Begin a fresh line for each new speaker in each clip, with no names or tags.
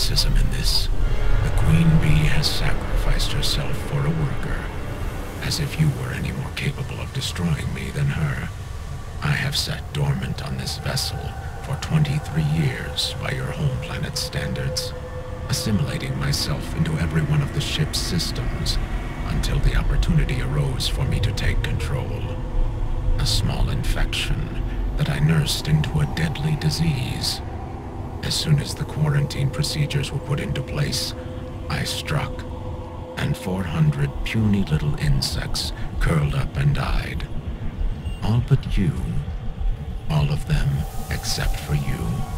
cynicism in this. The Queen Bee has sacrificed herself for a worker, as if you were any more capable of destroying me than her. I have sat dormant on this vessel for 23 years by your home planet's standards, assimilating myself into every one of the ship's systems until the opportunity arose for me to take control. A small infection that I nursed into a deadly disease. As soon as the quarantine procedures were put into place, I struck, and 400 puny little insects curled up and died. All but you. All of them except for you.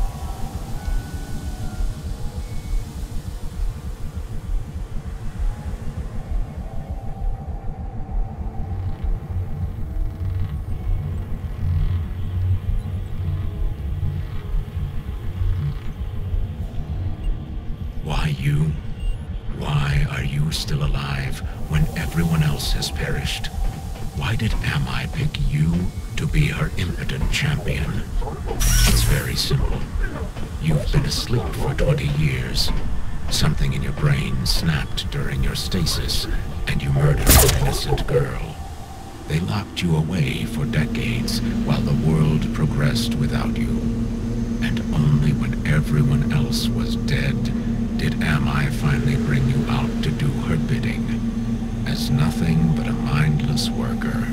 Why you? Why are you still alive when everyone else has perished? Why did Amai pick you to be her impotent champion? It's very simple. You've been asleep for 20 years. Something in your brain snapped during your stasis, and you murdered an innocent girl. They locked you away for decades while the world progressed without you. And only when everyone else was dead did Amai finally bring you out to do her bidding, as nothing but a mindless worker.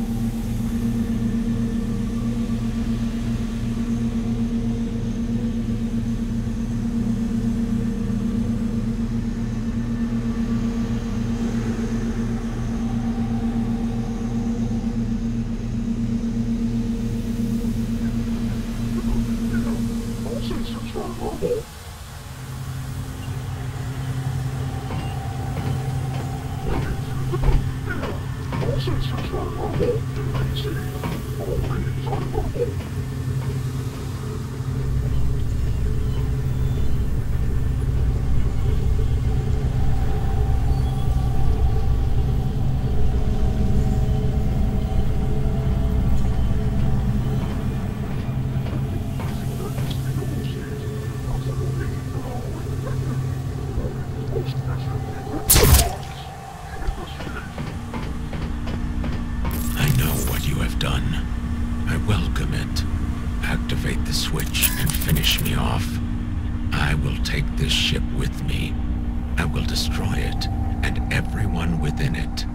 Activate the switch and finish me off. I will take this ship with me. I will destroy it and everyone within it.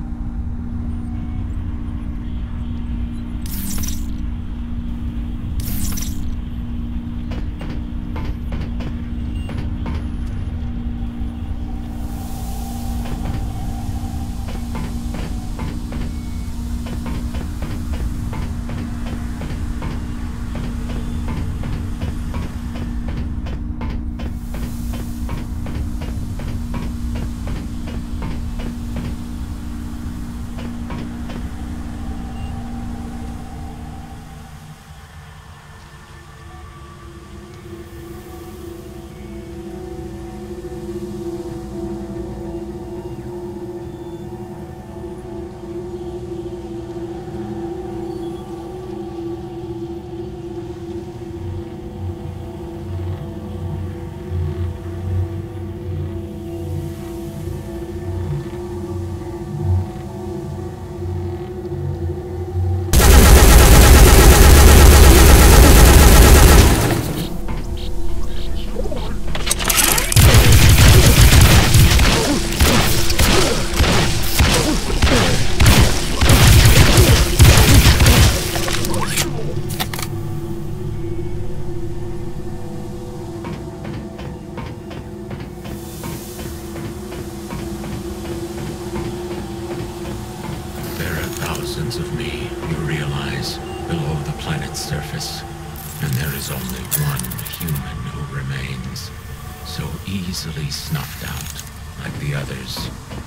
Of me, you realize, below the planet's surface, and there is only one human who remains, so easily snuffed out, like the others.